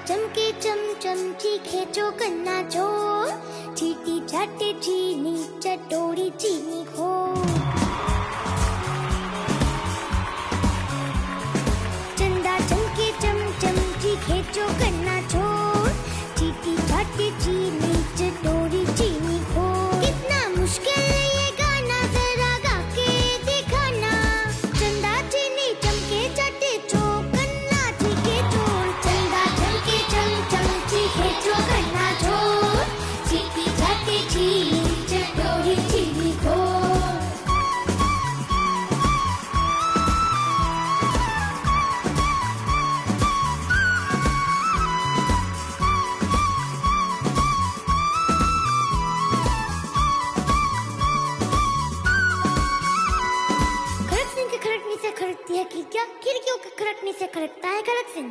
चमके चमचम चीखे चौकन्ना चोर, चीटी चाटे चीनी चटोरी चीनी खो। चंदा चमके चमचम चीखे चौकन्ना चोर, चीटी चाटे चीनी चटोरी चीनी खो। कितना मुश्किल ये गाना जरा गा के दिखाना। चंदा चीनी चमके चाटे चौकन्ना चीखे चोर, चंदा चमके चमचम चीखे चौकन्ना चोर, चीटी चाटे चीनी चटोरी चीनी खो। खड़कने से खड़कती है खिड़कियाँ, खिड़कियों के खड़कने से खड़कता है खड़क सिंह।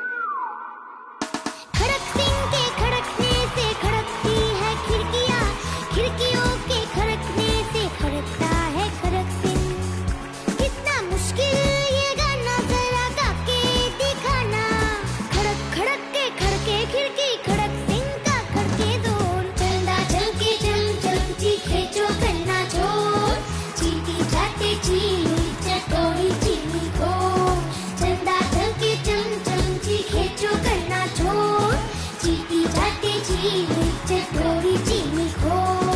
खड़क सिंह के खड़कने से खड़कती है खिड़कियाँ, खिड़कियों के खड़कने से खड़कता है खड़क सिंह। कितना मुश्किल ये गाना जरा गा के दिखाना। खड़क खड़क के खड़के खिड़की, खड़क सिंह का खड़के जोर। चंदा चमके चमचम चीखे चौकन्ना चोर, चीटी चाटे चीनी चटोरी चीनी खो। चंदा चमके चमचम चीखे चौकन्ना चोर, चीटी चाटे चीनी चटोरी चीनी खो।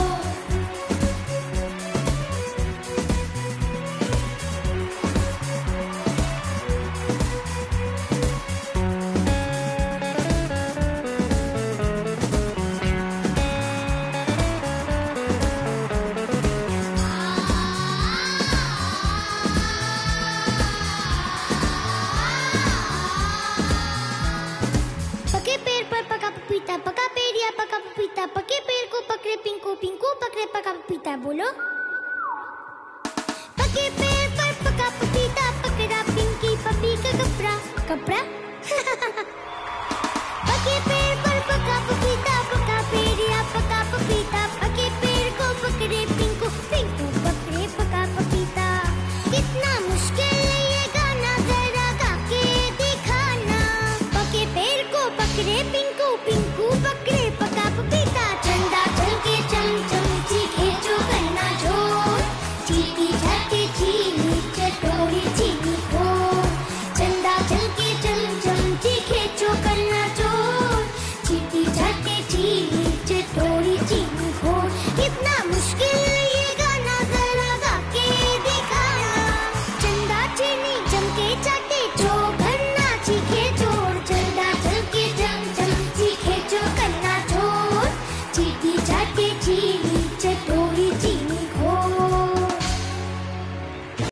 पके पेड़ पर पका पपीता, पका पेड़ या पका पपीता, पके पेड़ को पकड़े पिंकू, पिंकू पकड़े पका पपीता। बोलो। पके पेड़ पर पका पपीता, पकड़ा पिंकी, पपी का कपड़ा, कपड़ा